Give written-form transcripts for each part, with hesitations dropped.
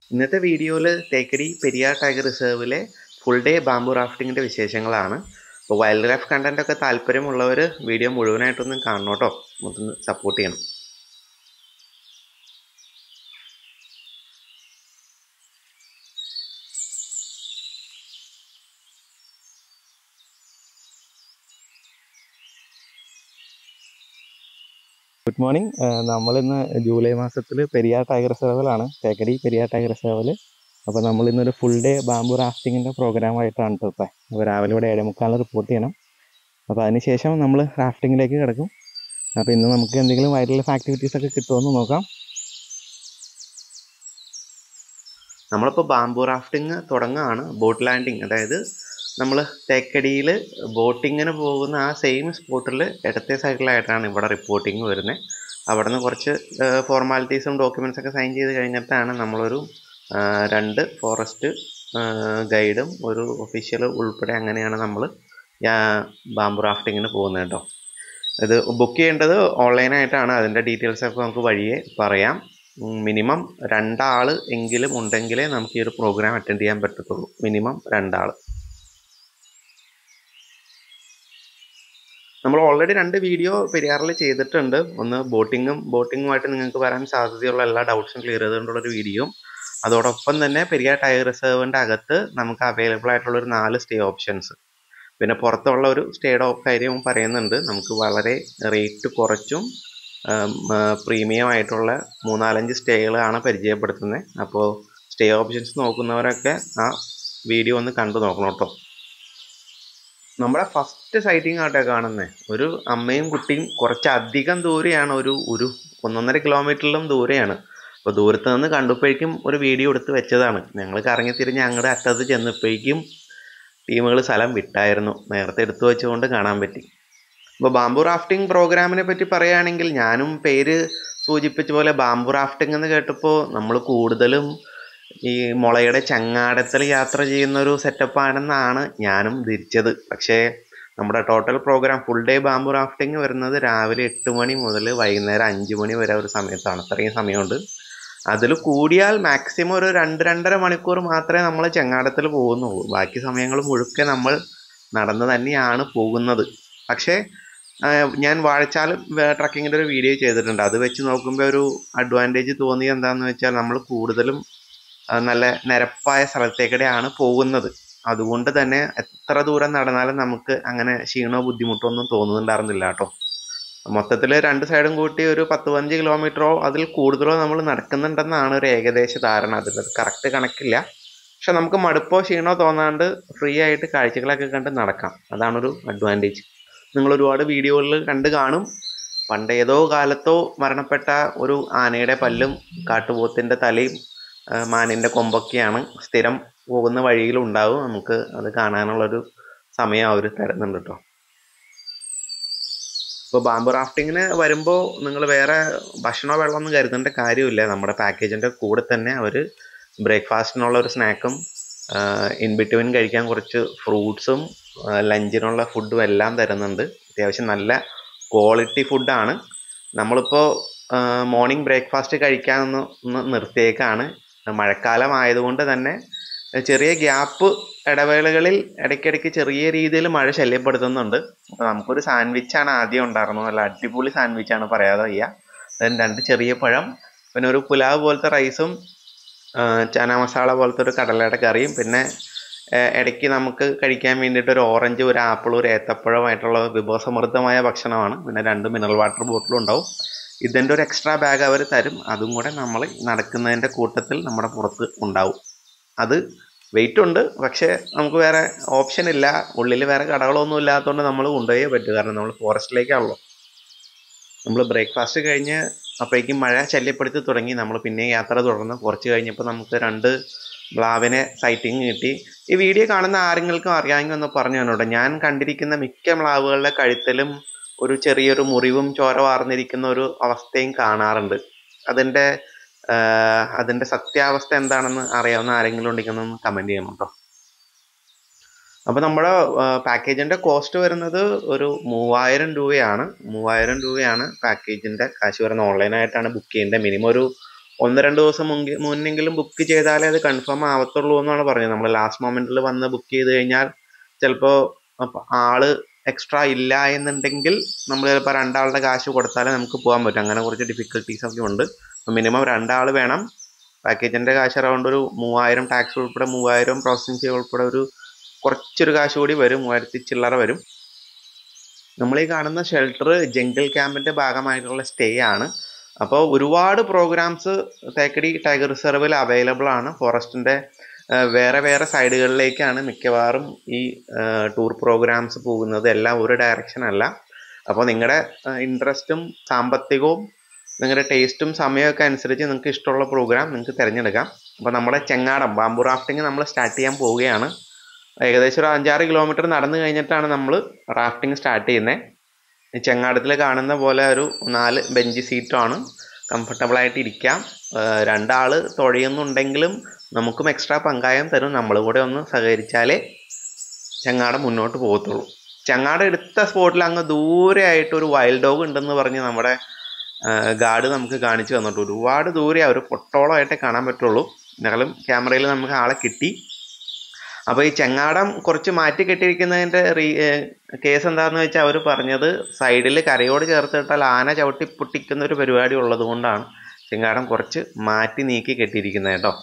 ഇന്നത്തെ വീഡിയോയിൽ തേക്കടി പെരിയാർ ടൈഗർ റിസർവിലെ ഫുൾ ഡേ ബാംബു റാഫ്റ്റിങ്ങിൻ്റെ വിശേഷങ്ങളാണ്. അപ്പോൾ വൈൽഡ് ലൈഫ് കണ്ടൻറ്റൊക്കെ താല്പര്യമുള്ളവർ വീഡിയോ മുഴുവനായിട്ടൊന്നും കാണണം കേട്ടോ, ഒന്ന് സപ്പോർട്ട് ചെയ്യണം. Good morning. നമ്മളിന്ന് ജൂലൈ മാസത്തിൽ പെരിയാർ ടൈഗർ റിസർവിലാണ്, തേക്കടി പെരിയാർ ടൈഗർ റിസർവിൽ. അപ്പോൾ നമ്മളിന്നൊരു ഫുൾ ഡേ ബാംബു റാഫ്റ്റിങ്ങിൻ്റെ പ്രോഗ്രാമായിട്ടാണ് ഇപ്പോൾ. അപ്പോൾ രാവിലെ ഇവിടെ 7:45 റിപ്പോർട്ട് ചെയ്യണം. അപ്പോൾ അതിനുശേഷം നമ്മൾ റാഫ്റ്റിങ്ങിലേക്ക് കിടക്കും. അപ്പോൾ ഇന്ന് നമുക്ക് എന്തെങ്കിലും വൈൽഡ് ലൈഫ് ആക്ടിവിറ്റീസൊക്കെ കിട്ടുമെന്ന് നോക്കാം. നമ്മളിപ്പോൾ ബാംബു റാഫ്റ്റിംഗ് തുടങ്ങുകയാണ്. ബോട്ട് ലാൻഡിങ്, അതായത് നമ്മൾ തേക്കടിയിൽ ബോട്ടിങ്ങിന് പോകുന്ന ആ സെയിം സ്പോട്ടിൽ ഇടത്തെ സൈഡിലായിട്ടാണ് ഇവിടെ റിപ്പോർട്ടിങ് വരുന്നത്. അവിടെ നിന്ന് കുറച്ച് ഫോർമാലിറ്റീസും ഡോക്യുമെൻറ്റ്സൊക്കെ സൈൻ ചെയ്ത് കഴിഞ്ഞിട്ടാണ് നമ്മളൊരു 2 ഫോറസ്റ്റ് ഗൈഡും ഒരു ഒഫീഷ്യൽ ഉൾപ്പെടെ അങ്ങനെയാണ് നമ്മൾ ബാംബു റാഫ്റ്റിങ്ങിന് പോകുന്നത് കേട്ടോ. ഇത് ബുക്ക് ചെയ്യേണ്ടത് ഓൺലൈനായിട്ടാണ്. അതിൻ്റെ ഡീറ്റെയിൽസൊക്കെ നമുക്ക് വഴിയേ പറയാം. മിനിമം 2 ആൾ എങ്കിലും ഉണ്ടെങ്കിലേ നമുക്ക് ഈ ഒരു പ്രോഗ്രാം അറ്റൻഡ് ചെയ്യാൻ പറ്റത്തുള്ളൂ. മിനിമം 2 ആൾ. നമ്മൾ ഓൾറെഡി 2 വീഡിയോ പെരിയാറിൽ ചെയ്തിട്ടുണ്ട്. ഒന്ന് ബോട്ടിങ്ങുമായിട്ട് നിങ്ങൾക്ക് വരാൻ സാധ്യതയുള്ള എല്ലാ ഡൗട്ട്സും ക്ലിയർ ചെയ്തുകൊണ്ടുള്ളൊരു വീഡിയോ. അതോടൊപ്പം തന്നെ പെരിയാർ ടൈഗർ റിസർവിൻ്റെ അകത്ത് നമുക്ക് അവൈലബിൾ ആയിട്ടുള്ളൊരു 4 സ്റ്റേ ഓപ്ഷൻസ്, പിന്നെ പുറത്തുള്ള ഒരു സ്റ്റേയുടെ കാര്യം പറയുന്നുണ്ട്. നമുക്ക് വളരെ റേറ്റ് കുറച്ചും പ്രീമിയം ആയിട്ടുള്ള 3-4 സ്റ്റേകളാണ് പരിചയപ്പെടുത്തുന്നത്. അപ്പോൾ സ്റ്റേ ഓപ്ഷൻസ് നോക്കുന്നവരൊക്കെ ആ വീഡിയോ ഒന്ന് കണ്ടു നോക്കണം കേട്ടോ. നമ്മുടെ ഫസ്റ്റ് സൈറ്റിംഗ് ആട്ടെ കാണുന്നത്. ഒരു അമ്മയും കുട്ടിയും കുറച്ചധികം ദൂരെയാണ്, ഒരു 1.5 കിലോമീറ്ററിലും ദൂരെയാണ്. അപ്പോൾ ദൂരത്ത് നിന്ന് കണ്ടപ്പോഴേക്കും ഒരു വീഡിയോ എടുത്ത് വെച്ചതാണ്. ഞങ്ങൾ കറങ്ങി തിരിഞ്ഞ് അങ്ങോട്ട് അറ്റത്ത് ചെന്നപ്പോഴേക്കും ടീമുകൾ സ്ഥലം വിട്ടായിരുന്നു. നേരത്തെ എടുത്തു വെച്ചുകൊണ്ട് കാണാൻ പറ്റി. അപ്പോൾ ബാംബു റാഫ്റ്റിംഗ് പ്രോഗ്രാമിനെ പറ്റി പറയുകയാണെങ്കിൽ, ഞാനും പേര് സൂചിപ്പിച്ച പോലെ ബാംബു റാഫ്റ്റിംഗ് എന്ന് കേട്ടപ്പോൾ നമ്മൾ കൂടുതലും ഈ മുളയുടെ ചങ്ങാടത്തിൽ യാത്ര ചെയ്യുന്ന ഒരു സെറ്റപ്പാണെന്നാണ് ഞാനും ധരിച്ചത്. പക്ഷേ നമ്മുടെ total program full day bamboo rafting വരുന്നത് രാവിലെ 8 മണി മുതൽ വൈകുന്നേരം 5 മണി വരെ ഒരു സമയത്താണ്. അത്രയും സമയമുണ്ട്. അതിൽ കൂടിയാൽ മാക്സിമം ഒരു 2-2.5 മണിക്കൂർ മാത്രമേ നമ്മൾ ചങ്ങാടത്തിൽ പോകുന്നുള്ളൂ. ബാക്കി സമയങ്ങൾ മുഴുക്കെ നമ്മൾ നടന്ന് തന്നെയാണ് പോകുന്നത്. പക്ഷേ ഞാൻ വാഴച്ചാൽ ട്രക്കിങ്ങിൻ്റെ ഒരു വീഡിയോ ചെയ്തിട്ടുണ്ട്. അത് വെച്ച് നോക്കുമ്പോൾ ഒരു അഡ്വാൻറ്റേജ് തോന്നിയത് എന്താണെന്ന് വെച്ചാൽ, നമ്മൾ കൂടുതലും നല്ല നിരപ്പായ സ്ഥലത്തേക്കിടെയാണ് പോകുന്നത്. അതുകൊണ്ട് തന്നെ എത്ര ദൂരം നടന്നാലും നമുക്ക് അങ്ങനെ ക്ഷീണമോ ബുദ്ധിമുട്ടോ ഒന്നും തോന്നുന്നുണ്ടായിരുന്നില്ല കേട്ടോ. മൊത്തത്തിൽ 2 സൈഡും കൂട്ടി ഒരു 10-15 കിലോമീറ്ററോ അതിൽ കൂടുതലോ നമ്മൾ നടക്കുന്നുണ്ടെന്നാണ് ഒരു ഏകദേശ ധാരണ. അതിൽ കറക്റ്റ് കണക്കില്ല. പക്ഷെ നമുക്ക് മടുപ്പോ ക്ഷീണോ തോന്നാണ്ട് ഫ്രീ ആയിട്ട് കാഴ്ചകളൊക്കെ കണ്ട് നടക്കാം. അതാണൊരു അഡ്വാൻറ്റേജ്. നിങ്ങൾ ഒരുപാട് വീഡിയോകളിൽ കണ്ട് കാണും. പണ്ട് ഏതോ കാലത്തോ മരണപ്പെട്ട ഒരു ആനയുടെ പല്ലും കാട്ടുപോത്തിൻ്റെ തലയും മാനിൻ്റെ കൊമ്പൊക്കെയാണ് സ്ഥിരം പോകുന്ന വഴിയിലുണ്ടാവും. നമുക്ക് അത് കാണാനുള്ളൊരു സമയം അവർ തരുന്നുണ്ട് കേട്ടോ. ഇപ്പോൾ ബാംബു റാഫ്റ്റിങ്ങിന് വരുമ്പോൾ നിങ്ങൾ വേറെ ഭക്ഷണമോ വെള്ളമൊന്നും കരുതേണ്ട കാര്യമില്ല. നമ്മുടെ പാക്കേജിൻ്റെ കൂടെ തന്നെ അവർ ബ്രേക്ക്ഫാസ്റ്റിനുള്ള ഒരു സ്നാക്കും ഇൻ ബിറ്റ്വീൻ കഴിക്കാൻ കുറച്ച് ഫ്രൂട്ട്സും ലഞ്ചിനുള്ള ഫുഡും എല്ലാം തരുന്നുണ്ട്. അത്യാവശ്യം നല്ല ക്വാളിറ്റി ഫുഡാണ്. നമ്മളിപ്പോൾ മോർണിംഗ് ബ്രേക്ക്ഫാസ്റ്റ് കഴിക്കാനൊന്ന് നിർത്തിയേക്കാണ്. മഴക്കാലം ആയതുകൊണ്ട് തന്നെ ചെറിയ ഗ്യാപ്പ് ഇടവേളകളിൽ ഇടയ്ക്കിടയ്ക്ക് ചെറിയ രീതിയിൽ മഴ ശല്യപ്പെടുത്തുന്നുണ്ട്. അപ്പോൾ നമുക്കൊരു സാൻഡ്വിച്ചാണ് ആദ്യം ഉണ്ടായിരുന്നത്. നല്ല അടിപൊളി സാൻഡ്വിച്ചാണ്, പറയാതെ വയ്യ. അതിന് 2 ചെറിയ പഴം, പിന്നെ ഒരു പുലാവ് പോലത്തെ റൈസും ചന മസാല പോലത്തെ ഒരു കടലയുടെ കറിയും, പിന്നെ ഇടയ്ക്ക് നമുക്ക് കഴിക്കാൻ വേണ്ടിയിട്ട് ഒരു ഓറഞ്ച്, ഒരു ആപ്പിൾ, ഒരു ഏത്തപ്പഴമായിട്ടുള്ള വിഭവസമൃദ്ധമായ ഭക്ഷണമാണ്. പിന്നെ 2 മിനറൽ വാട്ടർ ബോട്ടിലും ഉണ്ടാവും. ഇതിൻ്റെ ഒരു എക്സ്ട്രാ ബാഗ് അവർ തരും. അതും കൂടെ നമ്മൾ നടക്കുന്നതിൻ്റെ കൂട്ടത്തിൽ നമ്മുടെ പുറത്ത് ഉണ്ടാവും. അത് വെയിറ്റ് ഉണ്ട്, പക്ഷേ നമുക്ക് വേറെ ഓപ്ഷൻ ഇല്ല. ഉള്ളിൽ വേറെ കടകളൊന്നും ഇല്ലാത്തതുകൊണ്ട് നമ്മൾ കൊണ്ടുപോയേ പറ്റും. കാരണം നമ്മൾ ഫോറസ്റ്റിലേക്കാണല്ലോ. നമ്മൾ ബ്രേക്ക്ഫാസ്റ്റ് കഴിഞ്ഞ് അപ്പോഴേക്കും മഴ ശല്യപ്പെടുത്തി തുടങ്ങി. നമ്മൾ പിന്നെ യാത്ര തുടർന്ന് കുറച്ച് കഴിഞ്ഞപ്പോൾ നമുക്ക് 2 മ്ലാവിനെ സൈറ്റിങ് കിട്ടി. ഈ വീഡിയോ കാണുന്ന ആരെങ്കിലും അറിയാമെങ്കിൽ ഒന്ന് പറഞ്ഞു തന്നോട്ടെ. ഞാൻ കണ്ടിരിക്കുന്ന മിക്ക മ്ലാവുകളുടെ കഴുത്തിലും ഒരു ചെറിയൊരു മുറിവും ചോര വാർന്നിരിക്കുന്ന ഒരു അവസ്ഥയും കാണാറുണ്ട്. അതിൻ്റെ സത്യാവസ്ഥ എന്താണെന്ന് അറിയാവുന്ന ആരെങ്കിലും ഉണ്ടെങ്കിൽ ഒന്ന് കമൻറ്റ് ചെയ്യണം കേട്ടോ. അപ്പോൾ നമ്മുടെ പാക്കേജിൻ്റെ കോസ്റ്റ് വരുന്നത് ഒരു 3000 രൂപയാണ്. 3000 രൂപയാണ് പാക്കേജിൻ്റെ കാശ് വരുന്നത്. ഓൺലൈനായിട്ടാണ് ബുക്ക് ചെയ്യേണ്ടത്. മിനിമം ഒരു 1-2 ദിവസം മുന്നെങ്കിലും ബുക്ക് ചെയ്താലേ അത് കൺഫേം ആവത്തുള്ളൂ എന്നാണ് പറഞ്ഞത്. നമ്മൾ ലാസ്റ്റ് മൊമെന്റിൽ വന്ന് ബുക്ക് ചെയ്ത് കഴിഞ്ഞാൽ ചിലപ്പോൾ ആള് എക്സ്ട്രാ ഇല്ല എന്നുണ്ടെങ്കിൽ നമ്മൾ ചിലപ്പോൾ 2 ആളുടെ കാശ് കൊടുത്താലേ നമുക്ക് പോകാൻ പറ്റും. അങ്ങനെ കുറച്ച് ഡിഫിക്കൽട്ടീസ് ഒക്കെ ഉണ്ട്. മിനിമം 2 ആൾ വേണം. പാക്കേജിന്റെ കാശ് അറൗണ്ട് ഒരു 3000 ടാക്സ് ഉൾപ്പെടെ, 3000 പ്രോസസ്സിംഗ് ഫീ ഉൾപ്പെടെ കുറച്ചൊരു കാശ് കൂടി വരും, 1000 ചില്ലറ വരും. നമ്മൾ ഈ കാണുന്ന ഷെൽട്ടർ ജംഗിൾ ക്യാമ്പിന്റെ ഭാഗമായിട്ടുള്ള സ്റ്റേ ആണ്. അപ്പോൾ ഒരുപാട് പ്രോഗ്രാംസ് തേക്കടി ടൈഗർ റിസർവിൽ അവൈലബിൾ ആണ്. ഫോറസ്റ്റിന്റെ വേറെ വേറെ സൈഡുകളിലേക്കാണ് മിക്കവാറും ഈ ടൂർ പ്രോഗ്രാംസ് പോകുന്നത്. എല്ലാം ഒരു ഡയറക്ഷൻ അല്ല. അപ്പോൾ നിങ്ങളുടെ ഇൻട്രസ്റ്റും സാമ്പത്തികവും നിങ്ങളുടെ ടേസ്റ്റും സമയമൊക്കെ അനുസരിച്ച് നിങ്ങൾക്ക് ഇഷ്ടമുള്ള പ്രോഗ്രാം നിങ്ങൾക്ക് തിരഞ്ഞെടുക്കാം. അപ്പോൾ നമ്മുടെ ചെങ്ങാടം ബാംബു റാഫ്റ്റിംഗ് നമ്മൾ സ്റ്റാർട്ട് ചെയ്യാൻ പോവുകയാണ്. ഏകദേശം ഒരു 5-6 കിലോമീറ്റർ നടന്നു കഴിഞ്ഞിട്ടാണ് നമ്മൾ റാഫ്റ്റിംഗ് സ്റ്റാർട്ട് ചെയ്യുന്നത്. ഈ ചെങ്ങാടത്തിൽ കാണുന്ന പോലെ ഒരു 4 ബെഞ്ച് സീറ്റാണ്, കംഫർട്ടബിളായിട്ട് ഇരിക്കാം. 2 ആൾ തുഴയുന്നുണ്ടെങ്കിലും നമുക്കും എക്സ്ട്രാ പങ്കായം തരും. നമ്മൾ കൂടെ ഒന്ന് സഹകരിച്ചാലേ ചെങ്ങാടം മുന്നോട്ട് പോകത്തുള്ളൂ. ചെങ്ങാടം എടുത്ത സ്പോട്ടിൽ അങ്ങ് ദൂരെ ആയിട്ട് ഒരു വൈൽഡ് ഡോഗ് ഉണ്ടെന്ന് പറഞ്ഞ് നമ്മുടെ ഗാർഡ് നമുക്ക് കാണിച്ചു തന്നിട്ട്, ഒരുപാട് ദൂരെയാണ്, ഒരു പൊട്ടോളമായിട്ടേ കാണാൻ പറ്റുള്ളൂ. എന്നാലും ക്യാമറയിൽ നമുക്ക് ആളെ കിട്ടി. അപ്പോൾ ഈ ചെങ്ങാടം കുറച്ച് മാറ്റി കെട്ടിയിരിക്കുന്നതിൻ്റെ കേസ് എന്താണെന്ന് വെച്ചാൽ അവർ പറഞ്ഞത് സൈഡിൽ കരയോട് ചേർത്തിട്ടാൽ ആന ചവിട്ടി പൊട്ടിക്കുന്ന ഒരു പരിപാടി ഉള്ളത് കൊണ്ടാണ് ചെങ്ങാടം കുറച്ച് മാറ്റി നീക്കി കെട്ടിയിരിക്കുന്നത് കേട്ടോ.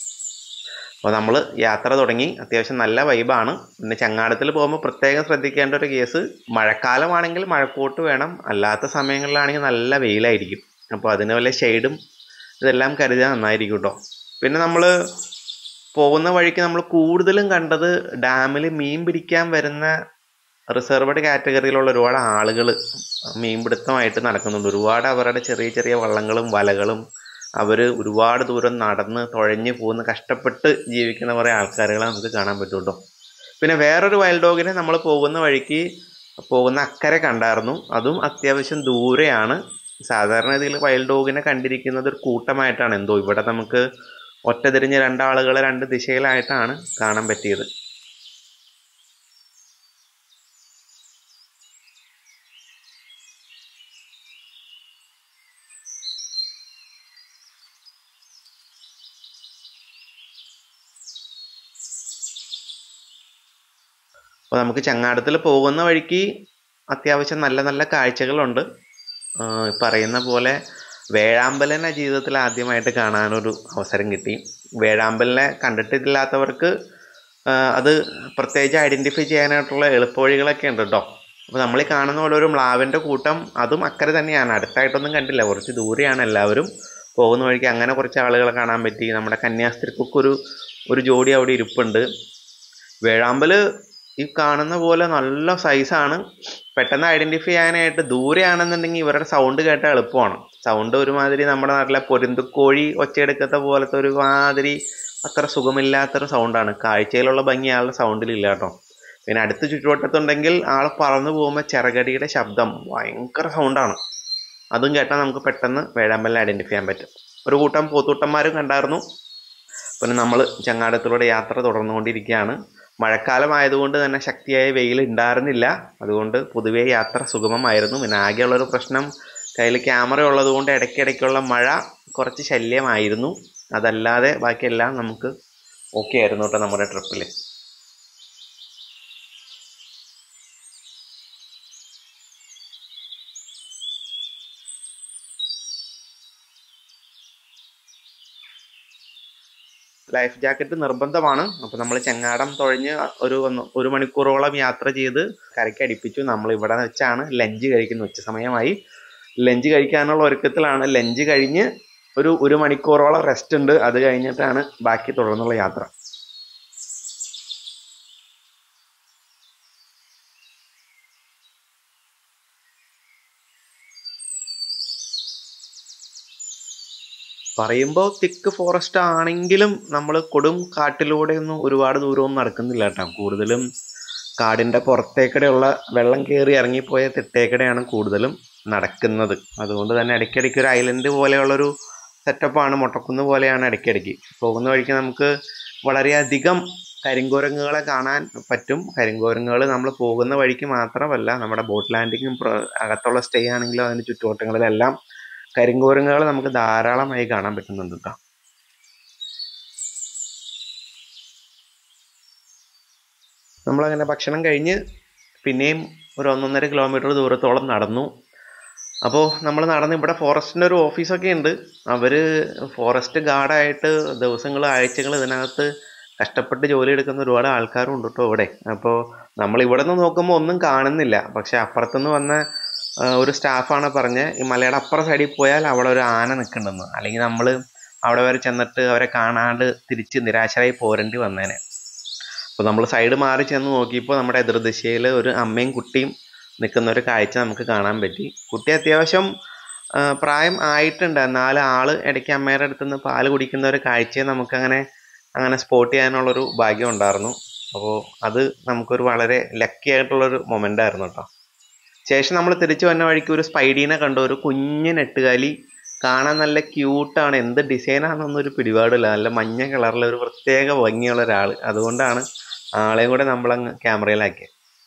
അപ്പോൾ നമ്മൾ യാത്ര തുടങ്ങി. അത്യാവശ്യം നല്ല വൈബാണ്. പിന്നെ ചെങ്ങാടത്തിൽ പോകുമ്പോൾ പ്രത്യേകം ശ്രദ്ധിക്കേണ്ട ഒരു കേസ്, മഴക്കാലമാണെങ്കിൽ മഴക്കോട്ട് വേണം, അല്ലാത്ത സമയങ്ങളിലാണെങ്കിൽ നല്ല വെയിലായിരിക്കും. അപ്പോൾ അതിന് വല്ല ഷെയ്ഡും ഇതെല്ലാം കരുതിയാൽ നന്നായിരിക്കും കേട്ടോ. പിന്നെ നമ്മൾ പോകുന്ന വഴിക്ക് നമ്മൾ കൂടുതലും കണ്ടത് ഡാമിൽ മീൻ പിടിക്കാൻ വരുന്ന റിസർവ്ഡ് കാറ്റഗറിയിലുള്ള ഒരുപാട് ആളുകൾ മീൻപിടുത്തമായിട്ട് നടക്കുന്നുണ്ട്. ഒരുപാട് അവരുടെ ചെറിയ ചെറിയ വള്ളങ്ങളും വലകളും അവർ ഒരുപാട് ദൂരം നടന്ന് തുഴഞ്ഞ് പോകുന്ന കഷ്ടപ്പെട്ട് ജീവിക്കുന്ന കുറേ ആൾക്കാരുകളെ നമുക്ക് കാണാൻ പറ്റും കേട്ടോ. പിന്നെ വേറൊരു വൈൽഡ് ഡോഗിനെ നമ്മൾ പോകുന്ന അക്കരെ കണ്ടായിരുന്നു. അതും അത്യാവശ്യം ദൂരെയാണ്. സാധാരണ രീതിയിൽ വൈൽഡ് ഡോഗിനെ കണ്ടിരിക്കുന്നത് ഒരു കൂട്ടമായിട്ടാണ്. എന്തോ ഇവിടെ നമുക്ക് ഒറ്റ തിരിഞ്ഞ് 2 ആളുകളെ 2 ദിശയിലായിട്ടാണ് കാണാൻ പറ്റിയത്. അപ്പോൾ നമുക്ക് ചങ്ങാടത്തിൽ പോകുന്ന വഴിക്ക് അത്യാവശ്യം നല്ല നല്ല കാഴ്ചകളുണ്ട്. പറയുന്ന പോലെ വേഴാമ്പലിനെ ജീവിതത്തിൽ ആദ്യമായിട്ട് കാണാനൊരു അവസരം കിട്ടി. വേഴാമ്പലിനെ കണ്ടിട്ടില്ലാത്തവർക്ക് അത് പ്രത്യേകിച്ച് ഐഡൻറ്റിഫൈ ചെയ്യാനായിട്ടുള്ള എളുപ്പവഴികളൊക്കെ ഉണ്ട് കേട്ടോ. അപ്പോൾ നമ്മൾ ഈ കാണുന്ന പോലെ ഒരു മ്ലാവിൻ്റെ കൂട്ടം, അതും അക്കരെ തന്നെയാണ്, അടുത്തായിട്ടൊന്നും കണ്ടില്ല, കുറച്ച് ദൂരെയാണ്. എല്ലാവരും പോകുന്ന വഴിക്ക് അങ്ങനെ കുറച്ച് ആളുകളെ കാണാൻ പറ്റി. നമ്മുടെ കന്യാസ്ത്രീക്കൊക്കെ ഒരു ജോഡി അവിടെ ഇരിപ്പുണ്ട്. വേഴാമ്പൽ ഈ കാണുന്ന പോലെ നല്ല സൈസാണ്. പെട്ടെന്ന് ഐഡൻറ്റിഫൈ ചെയ്യാനായിട്ട് ദൂരെയാണെന്നുണ്ടെങ്കിൽ ഇവരുടെ സൗണ്ട് കേട്ടാൽ എളുപ്പമാണ്. സൗണ്ട് ഒരുമാതിരി നമ്മുടെ നാട്ടിലെ പൊരുന്തുക്കോഴി ഒച്ചയെടുക്കത്ത പോലത്തെ ഒരുമാതിരി അത്ര സുഖമില്ലാത്തൊരു സൗണ്ടാണ്. കാഴ്ചയിലുള്ള ഭംഗി ആളുടെ സൗണ്ടിലില്ല കേട്ടോ. പിന്നെ അടുത്ത് ചുറ്റുവട്ടത്തുണ്ടെങ്കിൽ ആൾ പറന്നു പോകുമ്പോൾ ചിറകടിയുടെ ശബ്ദം ഭയങ്കര സൗണ്ടാണ്. അതും കേട്ടാൽ നമുക്ക് പെട്ടെന്ന് വേഴാമ്പലിനെ ഐഡൻറ്റിഫൈ ചെയ്യാൻ പറ്റും. ഒരു കൂട്ടം പോത്തൂട്ടന്മാരും കണ്ടായിരുന്നു. പിന്നെ നമ്മൾ ചങ്ങാടത്തിലൂടെ യാത്ര തുടർന്നുകൊണ്ടിരിക്കുകയാണ്. മഴക്കാലമായതുകൊണ്ട് തന്നെ ശക്തിയായ വെയിൽ ഉണ്ടായിരുന്നില്ല. അതുകൊണ്ട് പൊതുവേ യാത്ര സുഗമമായിരുന്നു. പിന്നെ ആകെയുള്ളൊരു പ്രശ്നം, കയ്യിൽ ക്യാമറ ഉള്ളതുകൊണ്ട് ഇടയ്ക്കിടയ്ക്കുള്ള മഴ കുറച്ച് ശല്യമായിരുന്നു. അതല്ലാതെ ബാക്കിയെല്ലാം നമുക്ക് ഓക്കെ ആയിരുന്നു കേട്ടോ നമ്മുടെ ട്രിപ്പിൽ. ലൈഫ് ജാക്കറ്റ് നിർബന്ധമാണ്. അപ്പോൾ നമ്മൾ ചെങ്ങാടം തുഴഞ്ഞ് ഒരു മണിക്കൂറോളം യാത്ര ചെയ്ത് കരയ്ക്ക് അടുപ്പിച്ചു. നമ്മൾ ഇവിടെ വെച്ചാണ് ലഞ്ച് കഴിക്കുന്നത്. ഉച്ച സമയമായി. ലഞ്ച് കഴിക്കാനുള്ള ഒരുക്കത്തിലാണ്. ലഞ്ച് കഴിഞ്ഞ് ഒരു മണിക്കൂറോളം റെസ്റ്റ് ഉണ്ട്. അത് കഴിഞ്ഞിട്ടാണ് ബാക്കി തുടർന്നുള്ള യാത്ര. പറയുമ്പോൾ തിക്ക് ഫോറസ്റ്റ് ആണെങ്കിലും നമ്മൾ കൊടും കാട്ടിലൂടെയൊന്നും ഒരുപാട് ദൂരമൊന്നും നടക്കുന്നില്ല കേട്ടോ. കൂടുതലും കാടിൻ്റെ പുറത്തേക്കടെയുള്ള വെള്ളം കയറി ഇറങ്ങിപ്പോയ തിട്ടേക്കടെയാണ് കൂടുതലും നടക്കുന്നത്. അതുകൊണ്ട് തന്നെ ഇടയ്ക്കിടയ്ക്ക് ഒരു ഐലൻഡ് പോലെയുള്ളൊരു സെറ്റപ്പാണ്, മൊട്ടക്കുന്ന് പോലെയാണ് ഇടയ്ക്കിടയ്ക്ക്. പോകുന്ന വഴിക്ക് നമുക്ക് വളരെയധികം കരിങ്കോരങ്ങുകളെ കാണാൻ പറ്റും. കരിങ്കോരങ്ങുകൾ നമ്മൾ പോകുന്ന വഴിക്ക് മാത്രമല്ല, നമ്മുടെ ബോട്ട് ലാൻഡിങ്ങും അകത്തുള്ള സ്റ്റേ ആണെങ്കിലും അതിൻ്റെ ചുറ്റുവട്ടങ്ങളിലെല്ലാം കരിങ്കുരങ്ങുകൾ നമുക്ക് ധാരാളമായി കാണാൻ പറ്റുന്നുണ്ട് കേട്ടോ. നമ്മളങ്ങനെ ഭക്ഷണം കഴിഞ്ഞ് പിന്നെയും ഒരു 1.5 കിലോമീറ്റർ ദൂരത്തോളം നടന്നു. അപ്പോൾ നമ്മൾ നടന്ന് ഇവിടെ ഫോറസ്റ്റിൻ്റെ ഒരു ഓഫീസൊക്കെ ഉണ്ട്. അവർ ഫോറസ്റ്റ് ഗാർഡായിട്ട് ദിവസങ്ങൾ ആഴ്ചകൾ ഇതിനകത്ത് കഷ്ടപ്പെട്ട് ജോലി എടുക്കുന്ന ഒരുപാട് ആൾക്കാരും ഉണ്ട് കേട്ടോ ഇവിടെ. അപ്പോൾ നമ്മൾ ഇവിടെ നിന്ന് നോക്കുമ്പോൾ ഒന്നും കാണുന്നില്ല. പക്ഷെ അപ്പുറത്തുനിന്ന് വന്ന ഒരു സ്റ്റാഫാണ് പറഞ്ഞത്, ഈ മലയുടെ അപ്പുറം സൈഡിൽ പോയാൽ അവിടെ ഒരു ആന നിൽക്കുന്നുണ്ടെന്ന്. അല്ലെങ്കിൽ നമ്മൾ അവിടെ വരെ ചെന്നിട്ട് അവരെ കാണാണ്ട് തിരിച്ച് നിരാശരായി പോരേണ്ടി വന്നേനെ. അപ്പോൾ നമ്മൾ സൈഡ് മാറി ചെന്ന് നോക്കിയപ്പോൾ നമ്മുടെ എതിർദിശയിൽ ഒരു അമ്മയും കുട്ടിയും നിൽക്കുന്ന ഒരു കാഴ്ച നമുക്ക് കാണാൻ പറ്റി. കുട്ടി അത്യാവശ്യം പ്രായം ആയിട്ടുണ്ട്, എന്നാലും ആള് ഇടയ്ക്ക് അമ്മയുടെ അടുത്തുനിന്ന് പാല് കുടിക്കുന്ന ഒരു കാഴ്ചയെ നമുക്കങ്ങനെ സ്പോട്ട് ചെയ്യാനുള്ളൊരു ഭാഗ്യം ഉണ്ടായിരുന്നു. അപ്പോൾ അത് നമുക്കൊരു വളരെ ലക്കി ആയിട്ടുള്ളൊരു മൊമെൻ്റ് ആയിരുന്നു കേട്ടോ. ശേഷം നമ്മൾ തിരിച്ചു വന്ന വഴിക്ക് ഒരു സ്പൈഡീനെ കണ്ടു. ഒരു കുഞ്ഞ് നെട്ടുകാലി, കാണാൻ നല്ല ക്യൂട്ടാണ്. എന്ത് ഡിസൈനാണെന്നൊന്നും ഒരു പിടിപാടില്ല. നല്ല മഞ്ഞ കളറിൽ ഒരു പ്രത്യേക ഭംഗിയുള്ള ഒരാൾ. അതുകൊണ്ടാണ് ആളെയും കൂടെ നമ്മളങ്ങ് ക്യാമറയിലാക്കിയത്.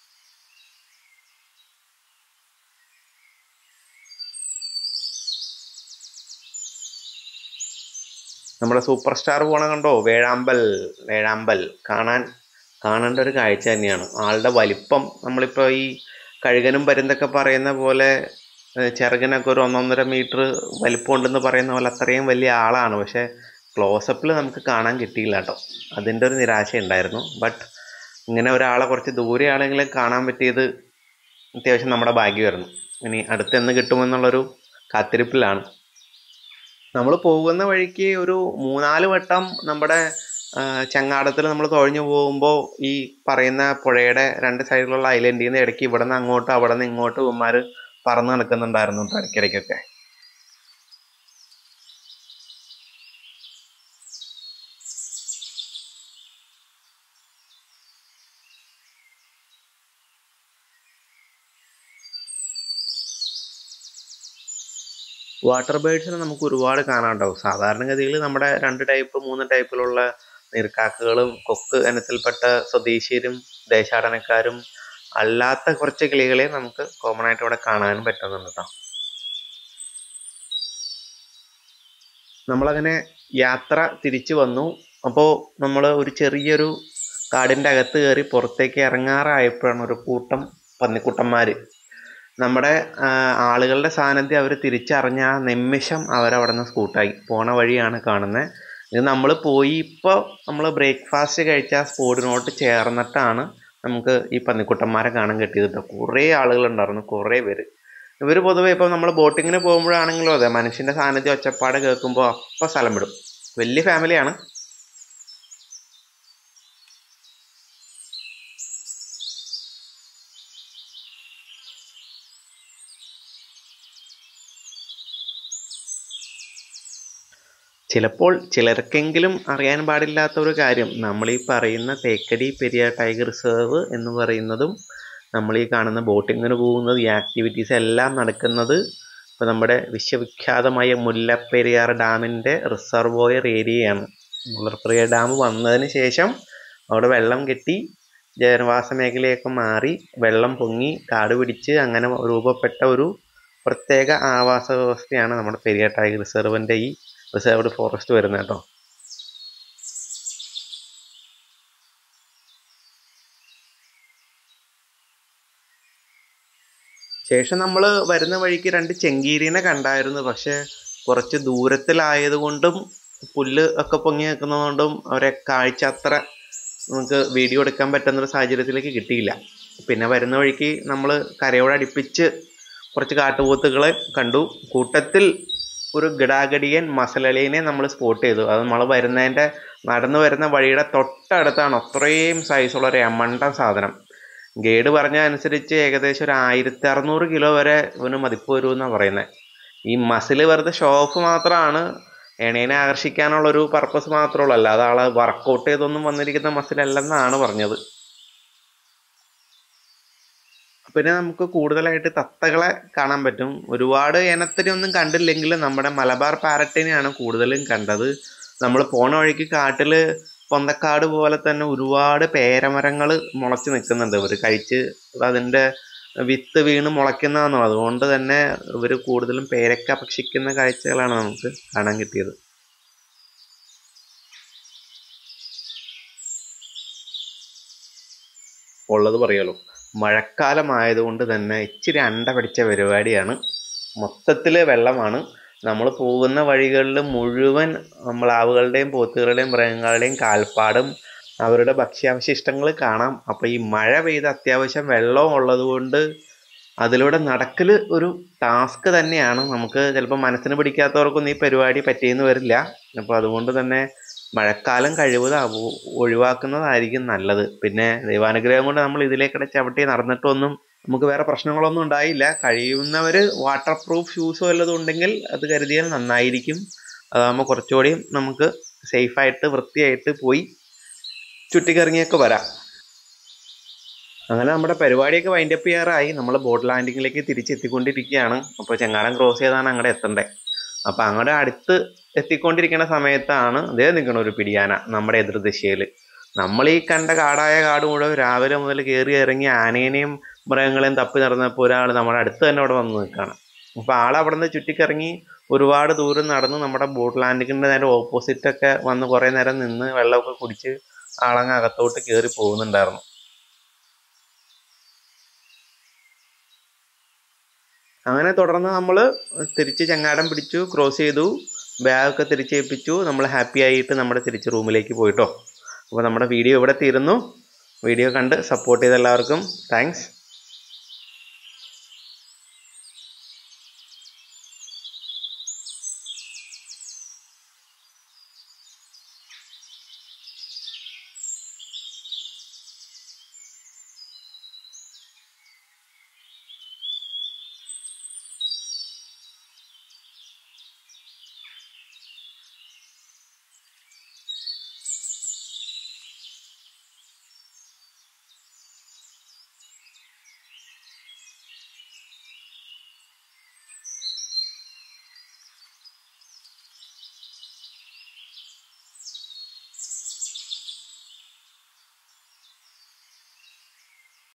നമ്മുടെ സൂപ്പർ സ്റ്റാർ പോണ കണ്ടോ, വേഴാമ്പൽ കാണേണ്ട ഒരു കാഴ്ച തന്നെയാണ്. ആളുടെ വലിപ്പം നമ്മളിപ്പോൾ ഈ കഴുകനും പരുന്തൊക്കെ പറയുന്ന പോലെ ചിറകിനൊക്കെ ഒരു 1.5 മീറ്റർ വലിപ്പം ഉണ്ടെന്ന് പറയുന്ന പോലെ അത്രയും വലിയ ആളാണ്. പക്ഷെ ക്ലോസപ്പിൽ നമുക്ക് കാണാൻ കിട്ടിയില്ല കേട്ടോ. അതിൻ്റെ ഒരു നിരാശ ഉണ്ടായിരുന്നു. ബട്ട് ഇങ്ങനെ ഒരാളെ കുറച്ച് ദൂരെ ആളെങ്കിലും കാണാൻ പറ്റിയത് അത്യാവശ്യം നമ്മുടെ ഭാഗ്യമായിരുന്നു. ഇനി അടുത്തെന്ന് കിട്ടുമെന്നുള്ളൊരു കാത്തിരിപ്പിലാണ്. നമ്മൾ പോകുന്ന വഴിക്ക് ഒരു 3-4 വട്ടം നമ്മുടെ ചങ്ങാടത്തിൽ നമ്മൾ തുഴഞ്ഞു പോകുമ്പോൾ ഈ പറയുന്ന പുഴയുടെ 2 സൈഡിലുള്ള ഐലൻഡിൽ നിന്ന് ഇടയ്ക്ക് ഇവിടെ നിന്ന് അങ്ങോട്ടും അവിടെ നിന്ന് ഇങ്ങോട്ടും ഇവന്മാർ പറന്ന് നടക്കുന്നുണ്ടായിരുന്നു ഇടയ്ക്കിടയ്ക്കൊക്കെ. വാട്ടർ ബേഡ്സിനെ നമുക്ക് ഒരുപാട് കാണാനുണ്ടാവും. സാധാരണഗതിയിൽ നമ്മുടെ 2 ടൈപ്പ് 3 ടൈപ്പിലുള്ള നീർക്കാക്കകളും കൊക്ക് ഇനത്തിൽപ്പെട്ട സ്വദേശീയരും ദേശാടനക്കാരും അല്ലാത്ത കുറച്ച് കിളികളെ നമുക്ക് കോമൺ ആയിട്ട് ഇവിടെ കാണാനും പറ്റുന്നുണ്ട് കേട്ടോ. നമ്മളങ്ങനെ യാത്ര തിരിച്ചു വന്നു. അപ്പോൾ നമ്മൾ ഒരു ചെറിയൊരു കാടിൻ്റെ അകത്ത് കയറി പുറത്തേക്ക് ഇറങ്ങാറായപ്പോഴാണ് ഒരു കൂട്ടം പന്നിക്കുട്ടന്മാർ നമ്മുടെ ആളുകളുടെ സാന്നിധ്യം അവർ തിരിച്ചറിഞ്ഞ ആ നിമിഷം അവരവിടെ നിന്ന് സ്കൂട്ടായി പോണ വഴിയാണ് കാണുന്നത്. ഇത് നമ്മൾ പോയി ഇപ്പോൾ നമ്മൾ ബ്രേക്ക്ഫാസ്റ്റ് കഴിച്ച സ്പോട്ടിനോട്ട് ചേർന്നിട്ടാണ് നമുക്ക് ഈ പന്നിക്കുട്ടന്മാരെ കാണാൻ കിട്ടിയത് കേട്ടോ. കുറേ ആളുകളുണ്ടായിരുന്നു, കുറേ പേര്. ഇവർ പൊതുവെ ഇപ്പം നമ്മൾ ബോട്ടിങ്ങിന് പോകുമ്പോഴാണെങ്കിലും അതെ, മനുഷ്യൻ്റെ സാന്നിധ്യം ഒച്ചപ്പാട് കേൾക്കുമ്പോൾ അപ്പം സ്ഥലം വിടും. വലിയ ഫാമിലിയാണ്. ചിലപ്പോൾ ചിലർക്കെങ്കിലും അറിയാൻ പാടില്ലാത്ത ഒരു കാര്യം, നമ്മൾ ഈ പറയുന്ന തേക്കടി പെരിയാർ ടൈഗർ റിസർവ് എന്ന് പറയുന്നതും നമ്മൾ ഈ കാണുന്ന ബോട്ടിങ്ങിന് പോകുന്നത്, ഈ ആക്ടിവിറ്റീസ് എല്ലാം നടക്കുന്നത് ഇപ്പോൾ നമ്മുടെ വിശ്വവിഖ്യാതമായ മുല്ലപ്പെരിയാർ ഡാമിൻ്റെ റിസർവോയർ ഏരിയയാണ്. മുല്ലപ്പെരിയാർ ഡാം വന്നതിന് ശേഷം അവിടെ വെള്ളം കെട്ടി ജനവാസ മേഖലയൊക്കെ മാറി വെള്ളം പൊങ്ങി കാട് പിടിച്ച് അങ്ങനെ രൂപപ്പെട്ട ഒരു പ്രത്യേക ആവാസ വ്യവസ്ഥയാണ് നമ്മുടെ പെരിയാർ ടൈഗർ റിസർവിൻ്റെ ഈ റിസർവ്ഡ് ഫോറസ്റ്റ് വരുന്നത് കേട്ടോ. ശേഷം നമ്മൾ വരുന്ന വഴിക്ക് 2 ചെങ്കീരീനെ കണ്ടായിരുന്നു. പക്ഷെ കുറച്ച് ദൂരത്തിലായതുകൊണ്ടും പുല്ല് ഒക്കെ പൊങ്ങി നിൽക്കുന്നതുകൊണ്ടും അവരെ കാഴ്ച അത്ര നമുക്ക് വീഡിയോ എടുക്കാൻ പറ്റുന്നൊരു സാഹചര്യത്തിലേക്ക് കിട്ടിയില്ല. പിന്നെ വരുന്ന വഴിക്ക് നമ്മൾ കരയോടടുപ്പിച്ച് കുറച്ച് കാട്ടുപോത്തുകളെ കണ്ടു. കൂട്ടത്തിൽ ഒരു ഗഡാഗഡിയൻ മസലളീനെ നമ്മൾ സ്പോട്ട് ചെയ്തു. അത് നമ്മൾ നടന്നു വരുന്ന വഴിയുടെ തൊട്ടടുത്താണ്. അത്രയും സൈസുള്ള ഒരു എമണ്ട സാധനം. ഗൈഡ് പറഞ്ഞ അനുസരിച്ച് ഏകദേശം ഒരു 1600 കിലോ വരെ ഇവന് മതിപ്പ് വരുമെന്നാണ് പറയുന്നത്. ഈ മസിൽ വെറുതെ ഷോ ഓഫ് മാത്രമാണ്, എണീനെ ആകർഷിക്കാനുള്ളൊരു പർപ്പസ് മാത്രമേ ഉള്ളൂ, അല്ലാതെ ആളെ വർക്കൗട്ട് ചെയ്തൊന്നും വന്നിരിക്കുന്ന മസിലല്ലെന്നാണ് പറഞ്ഞത്. പിന്നെ നമുക്ക് കൂടുതലായിട്ട് തത്തകളെ കാണാൻ പറ്റും. ഒരുപാട് ഇനത്തിനൊന്നും കണ്ടില്ലെങ്കിലും നമ്മുടെ മലബാർ പാരറ്റിനെയാണ് കൂടുതലും കണ്ടത്. നമ്മൾ പോണ വഴിക്ക് കാട്ടിൽ പൊന്തക്കാട് പോലെ തന്നെ ഒരുപാട് പേരമരങ്ങൾ മുളച്ച് നിൽക്കുന്നുണ്ട്. ഇവർ കഴിച്ച് അതിൻ്റെ വിത്ത് വീണ് മുളയ്ക്കുന്നതാണെന്നുള്ളത്. അതുകൊണ്ട് തന്നെ ഇവർ കൂടുതലും പേരക്ക ഭക്ഷിക്കുന്ന കാഴ്ചകളാണ് നമുക്ക് കാണാൻ കിട്ടിയത്. ഉള്ളത് പറയാലോ, മഴക്കാലമായതുകൊണ്ട് തന്നെ ഇച്ചിരി അണ്ട പിടിച്ച പരിപാടിയാണ്. മൊത്തത്തിൽ വെള്ളമാണ്. നമ്മൾ പോകുന്ന വഴികളിൽ മുഴുവൻ മ്ലാവുകളുടെയും പോത്തുകളുടെയും മൃഗങ്ങളുടെയും കാൽപ്പാടും അവരുടെ ഭക്ഷ്യാവശിഷ്ടങ്ങൾ കാണാം. അപ്പോൾ ഈ മഴ പെയ്ത് അത്യാവശ്യം വെള്ളവും ഉള്ളത് കൊണ്ട് അതിലൂടെ നടക്കൽ ഒരു ടാസ്ക് തന്നെയാണ്. നമുക്ക് ചിലപ്പോൾ മനസ്സിന് പിടിക്കാത്തവർക്കൊന്നും ഈ പരിപാടി പറ്റിയെന്ന് വരില്ല. അപ്പോൾ അതുകൊണ്ട് തന്നെ മഴക്കാലം കഴിവതും ഒഴിവാക്കുന്നതായിരിക്കും നല്ലത്. പിന്നെ ദൈവാനുഗ്രഹം കൊണ്ട് നമ്മൾ ഇതിലേക്കിടെ ചവിട്ടി നടന്നിട്ടൊന്നും നമുക്ക് വേറെ പ്രശ്നങ്ങളൊന്നും ഉണ്ടായില്ല. കഴിയുന്നവർ വാട്ടർ പ്രൂഫ് ഷൂസ് വല്ലതും ഉണ്ടെങ്കിൽ അത് കരുതിയാൽ നന്നായിരിക്കും. അതാകുമ്പോൾ കുറച്ചുകൂടി നമുക്ക് സേഫായിട്ട് വൃത്തിയായിട്ട് പോയി ചുറ്റിക്കറങ്ങിയൊക്കെ വരാം. അങ്ങനെ നമ്മുടെ പരിപാടിയൊക്കെ വൈൻഡപ്പ് ചെയ്യാറായി. നമ്മൾ ബോട്ട് ലാൻഡിങ്ങിലേക്ക് തിരിച്ചെത്തിക്കൊണ്ടിരിക്കുകയാണ്. അപ്പോൾ ചെങ്ങാടം ക്രോസ് ചെയ്താണ് അങ്ങോട്ട് എത്തണ്ടേ. അപ്പം അങ്ങോട്ട് അടുത്ത് എത്തിക്കൊണ്ടിരിക്കുന്ന സമയത്താണ് അതേ നിൽക്കണ ഒരു പിടിയാന നമ്മുടെ എതിർദിശയിൽ. നമ്മൾ ഈ കണ്ട കാടായ കാട് മുഴുവൻ രാവിലെ മുതൽ കയറി ഇറങ്ങി ആനേനെയും മൃഗങ്ങളെയും തപ്പി നടന്നപ്പോൾ ഒരാൾ നമ്മുടെ അടുത്ത് തന്നെ അവിടെ വന്ന് നിൽക്കുകയാണ്. അപ്പോൾ ആളവിടെ നിന്ന് ചുറ്റിക്കറങ്ങി ഒരുപാട് ദൂരം നടന്ന് നമ്മുടെ ബോട്ട് ലാൻഡിങ്ങിൻ്റെ നേരെ ഓപ്പോസിറ്റൊക്കെ വന്ന് കുറേ നേരം നിന്ന് വെള്ളമൊക്കെ കുടിച്ച് ആളങ്ങ് അകത്തോട്ട് കയറി പോകുന്നുണ്ടായിരുന്നു. അങ്ങനെ തുടർന്ന് നമ്മൾ തിരിച്ച് ചെങ്ങാടം പിടിച്ചു, ക്രോസ് ചെയ്തു, ബാഗൊക്കെ തിരിച്ചേൽപ്പിച്ചു. നമ്മൾ ഹാപ്പി ആയിട്ട് നമ്മുടെ തിരിച്ച് റൂമിലേക്ക് പോയിട്ടോ. അപ്പോൾ നമ്മുടെ വീഡിയോ ഇവിടെ തീരുന്നു. വീഡിയോ കണ്ട് സപ്പോർട്ട് ചെയ്ത എല്ലാവർക്കും താങ്ക്സ്.